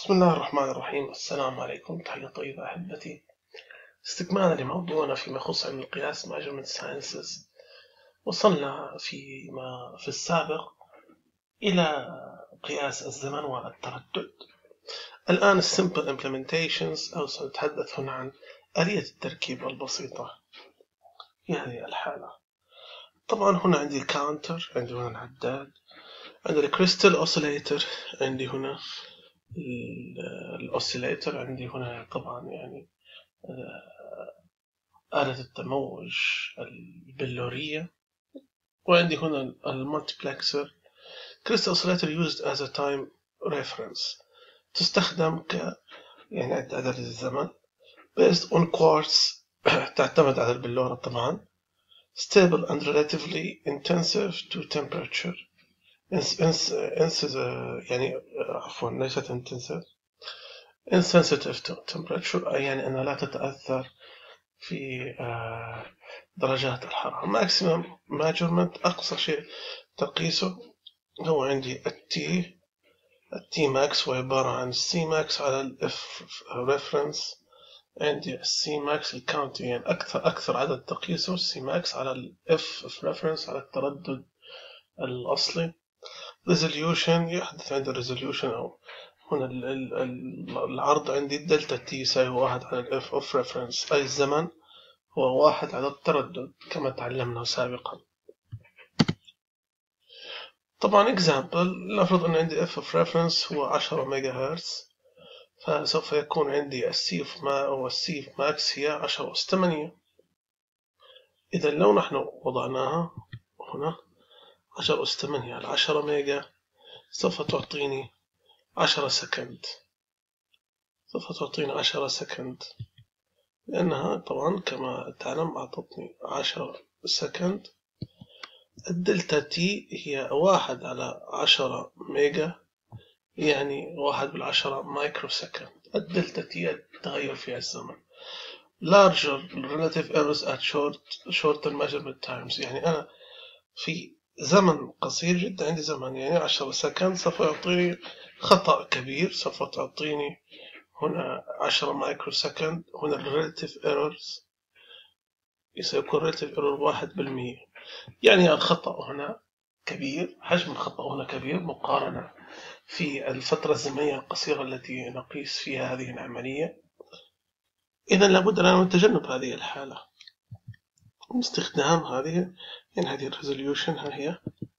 بسم الله الرحمن الرحيم. السلام عليكم، تحية طيبة أحبتي. استكمالا لموضوعنا فيما يخص علم القياس Measurement Sciences، وصلنا في السابق إلى قياس الزمن والتردد. الآن Simple Implementations، أو سنتحدث هنا عن آلية التركيب البسيطة في هذه الحالة. طبعا هنا عندي الكاونتر، عندي هنا العداد، عندي الكريستال أوسيليتر، عندي هنا الأوسيليتر، عندي هنا طبعا يعني آلة التموج البلورية، وعندي هنا المالتيبلكسر. Crystal oscillator used as a time reference، تستخدم يعني عداد الزمن based on quartz تعتمد على البلورة طبعا. stable and relatively intensive to temperature يعني عفوا ليست intensive insensitive to temperature، يعني أنها لا تتأثر في درجات الحرارة. maximum measurement، أقصى شيء تقيسه هو عندي التي ماكس، هو عبارة عن السي ماكس على الاف ريفرنس. عندي السي ماكس الكاونت، يعني أكثر عدد تقيسه السي ماكس على الاف ريفرنس، على التردد الأصلي. resolution، يحدث عند الريزوليوشن أو هنا العرض عندي دلتا تي يساوي 1 على الاف اوف ريفرنس، أي الزمن هو 1 على التردد كما تعلمنا سابقا. طبعا example، نفرض أن عندي f of reference هو 10 ميجا هرتز، فسوف يكون عندي السي of max هي 10 أس 8. إذا لو نحن وضعناها هنا 10 أس 8 على 10 ميجا سوف تعطيني 10 سكند، لأنها طبعا كما تعلم أعطتني 10 سكند. الدلتا تي هي 1 على 10 ميجا، يعني 1/10 مايكرو سكند. الدلتا تي التغير في الزمن. larger relative errors at shorter measurement times، يعني أنا في زمن قصير جدا عندي زمن يعني 10 سكند سوف يعطيني خطأ كبير، سوف تعطيني هنا 10 مايكرو سكند. هنا relative errors سيكون relative error 1%، يعني الخطأ هنا كبير، حجم الخطأ هنا كبير مقارنة في الفترة الزمنية القصيرة التي نقيس فيها هذه العملية. إذا لابد لنا من تجنب هذه الحالة باستخدام هذه الريزوليوشن. ها هي،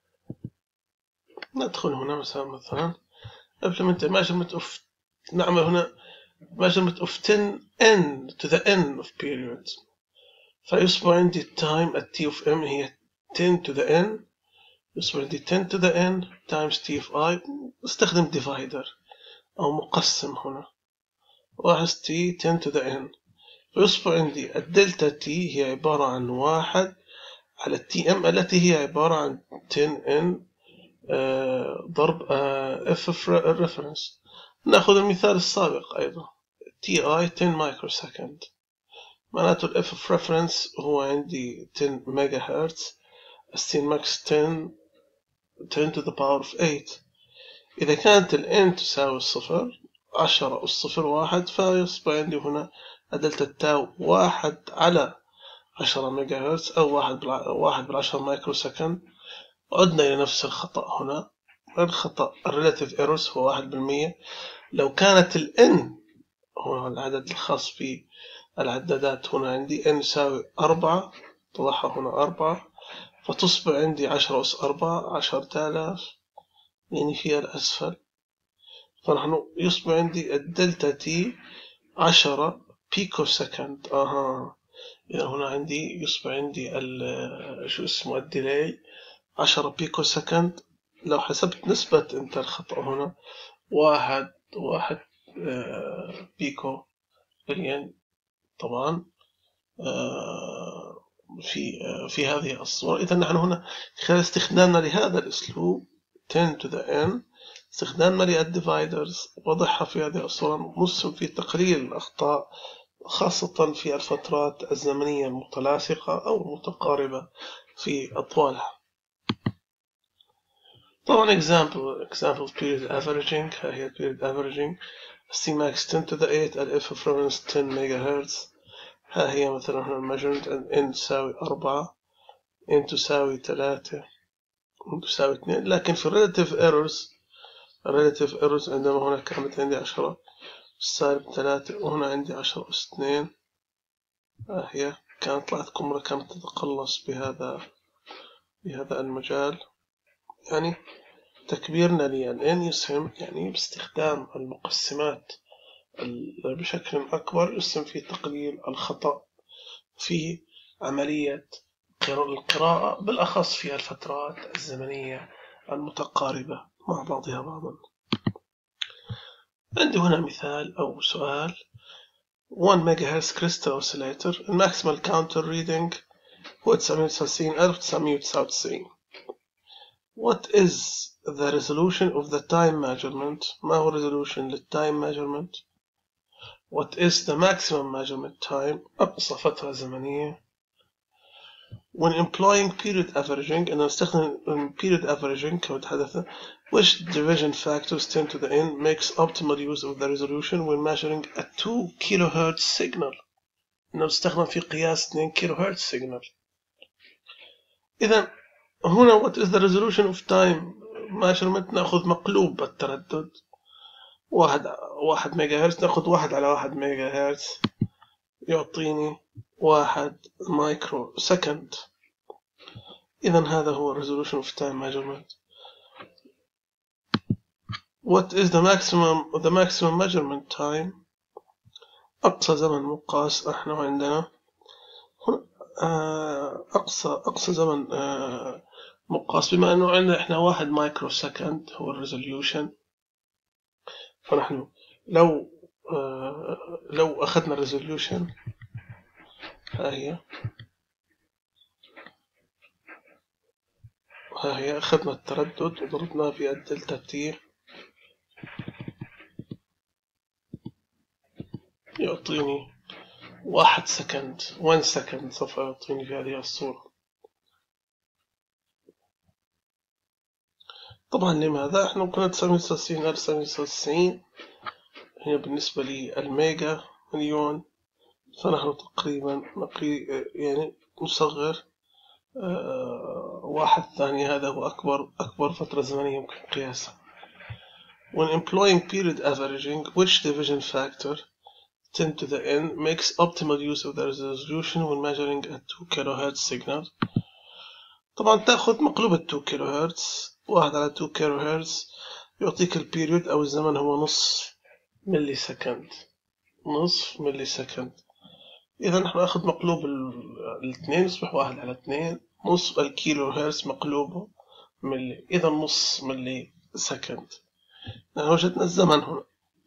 ندخل هنا مثلا measurement of، نعمل هنا measurement of 10n to the n of periods، فيصبح عندي time at t of m هي 10 to the n، يصبح عندي 10 to the n times t of I. استخدم divider أو مقسم هنا، واحد t 10 to the n، فيصبح عندي الدلتا تي هي عبارة عن 1 على التي ام التي هي عبارة عن 10n ضرب f reference. نأخذ المثال السابق أيضا، تي اي 10 مايكرو سكند، معناته ال f reference هو عندي 10 ميجا هرتز، السين ماكس 10 to the power of 8. إذا كانت ال n تساوي الصفر، 10 أس 0.1، فيصبح عندي هنا الدلتا تاو 1 على 10 ميجا هرتز أو 1/10 مايكرو سكند. عدنا إلى نفس الخطأ هنا، الخطأ relative errors هو 1%. لو كانت ال n هو العدد الخاص بالعدادات، هنا عندي n يساوي 4، تضعها هنا 4، فتصبح عندي 10 أس 4 10,000، يعني في الأسفل، فنحن يصبح عندي الدلتا تي 10 بيكو سكند. إذا هنا عندي يصبح عندي شو اسمه الديلاي 10 بيكو سكند. لو حسبت نسبة انت الخطأ هنا 1 بيكو بليون طبعا في هذه الصورة. إذا نحن هنا خلال استخدامنا لهذا الأسلوب 10 to the n، استخدامنا للديفايدرز، وضعها في هذه الصورة، مسهم في تقليل الأخطاء خاصة في الفترات الزمنية المتلاصقة أو المتقاربة في أطوالها. طبعا example of period averaging، هي period averaging. C max 10 to the 8 ال F reference 10 ميجا هرتز. ها هي مثلا هنا measurement N تساوي 4 N تساوي 3 N تساوي 2. لكن في relative errors عندما هنا كانت عندي 10 سالب 3 وهنا عندي 10 أس 2. ها هي كانت طلعت قمرة كانت تتقلص بهذا المجال. يعني تكبيرنا للN يسهم يعني باستخدام المقسمات بشكل أكبر يسهم في تقليل الخطأ في عملية القراءة، بالأخص في الفترات الزمنية المتقاربة مع بعضها بعضا. عندي هنا مثال أو سؤال. 1 MHz crystal oscillator الماكسيمال counter reading هو 1999. What is the resolution of the time measurement؟ ما هو resolution للtime measurement؟ What is the maximum measurement time؟ أقصى فترة زمنية. When employing period averaging أنا أستخدم period averaging كما تحدثنا. Which division factors 10 to the n makes optimal use of the resolution when measuring a 2 kHz signal؟ أنه استخدم في قياس 2 kHz signal. إذا هنا what is the resolution of time measurement نأخذ مقلوب التردد. 1 ميجا هرتز نأخذ 1 على 1 ميجا هرتز يعطيني 1 مايكرو سكند. إذا هذا هو resolution of time measurement. What is the maximum measurement time؟ أقصى زمن مقاس احنا عندنا أقصى زمن مقاس بما أنه عندنا احنا 1 مايكرو سكند هو الريزوليوشن. فنحن لو أخذنا الريزوليوشن ها هي أخذنا التردد وضربناه في الدلتا تي يعطيني 1 سكند سوف يعطيني في هذه الصورة. طبعا لماذا؟ احنا كنا 999 هي بالنسبة لي الميجا مليون، فنحن تقريبا يعني نصغر 1 ثانية. هذا هو أكبر فترة زمنية يمكن قياسها. When employing period averaging which division factor 10 to the n makes optimal use of the resolution when measuring a 2 kHz signal؟ طبعا تأخذ مقلوب 2 kHz 1 على 2 kHz يعطيك البيريود أو الزمن هو نصف ملي سكند. إذا نحن نأخذ مقلوب الاثنين يصبح 1 على 2 نصف الكيلو هرتز مقلوبه ملي، إذا نص ملي سكند. نحن وجدنا الزمن هنا.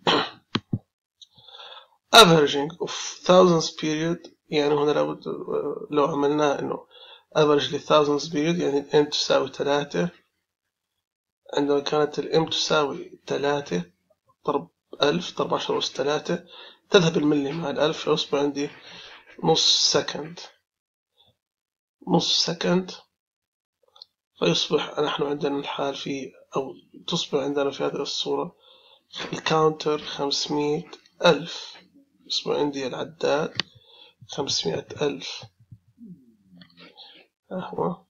averaging of thousands period يعني هنا لو عملناه إنه average thousands period يعني n تساوي 3. عندما كانت m تساوي 3 ضرب 1000 ضرب 10 أس 3 تذهب الملي مع 1000 فيصبح عندي نص سكند. فيصبح نحن عندنا الحال أو تصبح عندنا في هذه الصورة الكاونتر 500,000. يصبح عندي العداد 500,000. هو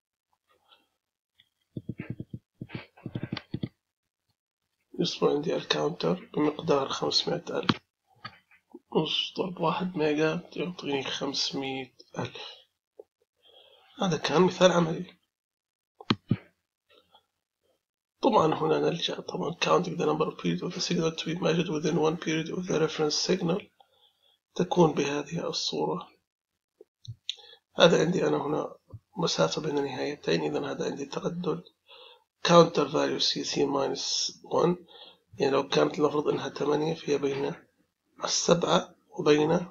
يصبح عندي الكاونتر بمقدار 500,000. نص ضرب 1 ميجا يعطيني 500,000. هذا كان مثال عملي. طبعا هنا نلجأ طبعا counting the number of periods of the signal to be measured within one period of the reference signal تكون بهذه الصورة. هذا عندي أنا هنا مسافة بين النهايتين، إذا هذا عندي تردد counter value CC minus 1. يعني لو كانت لنفرض أنها 8 فهي بين 7 وبين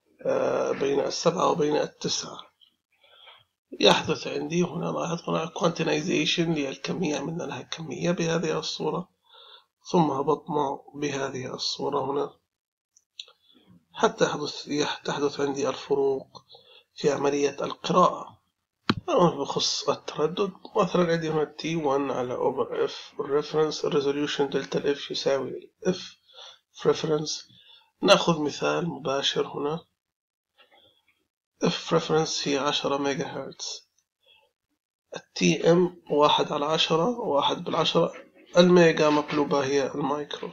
9. يحدث عندي هنا لاحظ هنا quantization للكمية، عملنا لها كمية بهذه الصورة ثم هبطنا بهذه الصورة هنا حتى تحدث عندي الفروق في عملية القراءة. بخص التردد مثلا عندي هنا T1 على over F reference resolution دلتا F يساوي F reference. نأخذ مثال مباشر هنا. f reference هي 10 ميجا هرتز. TM 1/10 1/10. الميجا مقلوبة هي المايكرو.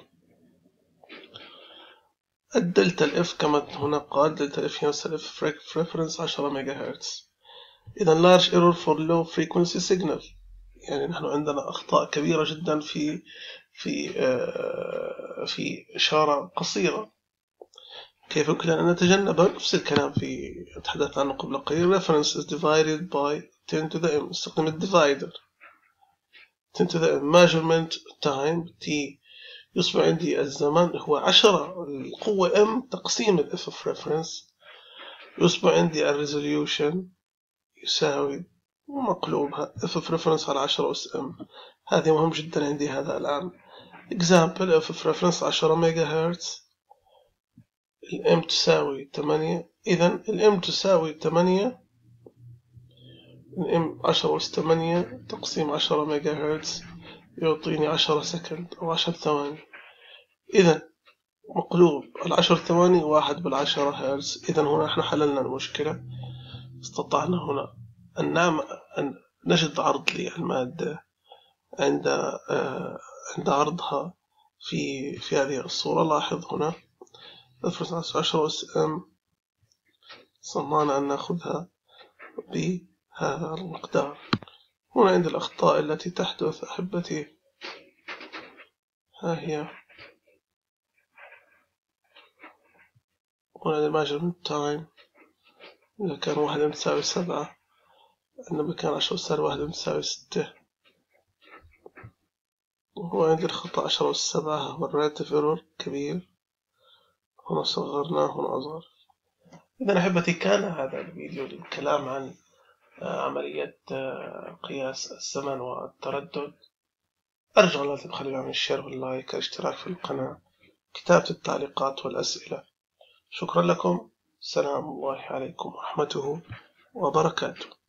الدلتا الاف كما هنا قال دلتا اف يمثل f reference 10 ميجا هرتز. إذا large error for low frequency signal، يعني نحن عندنا أخطاء كبيرة جدا في إشارة قصيرة. كيف يمكن أن نتجنبها؟ نفس الكلام في تحدثت عنه قبل قليل. reference is divided by 10 to the m. استخدم الديفايدر 10 to the m. measurement time t يصبح عندي الزمن هو 10 القوة m تقسيم ال f of reference. يصبح عندي الريزوليوشن يساوي مقلوبها f of reference على 10 أس m. هذه مهم جدا عندي هذا الآن. example f of reference 10 ميجا هرتز. الام تساوي 8. إذا الام تساوي 8. الام 10 أس 8 تقسيم 10 ميجا هرتز يعطيني 10 سكند أو 10 ثواني. إذا مقلوب 10 ثواني 1/10 هرتز. إذا هنا نحن حللنا المشكلة. استطعنا هنا أن نجد عرض للمادة عند عرضها في هذه الصورة. لاحظ هنا reference 10 أس m. صممنا أن نأخذها بهذا المقدار. هنا عند الأخطاء التي تحدث أحبتي، ها هي. هنا measurement time إذا كان 1 تساوي 7، عندما كان 10 أس 1 تساوي 6. وهو عند الخطأ 10 أس 7 هو relative error كبير. هنا صغرناه هنا أصغر. إذا أحبتي كان هذا الفيديو للكلام عن عملية قياس الزمن والتردد. أرجو لا تبخلوا عن الشير واللايك والاشتراك في القناة، كتابة التعليقات والأسئلة. شكرا لكم. سلام الله عليكم ورحمته وبركاته.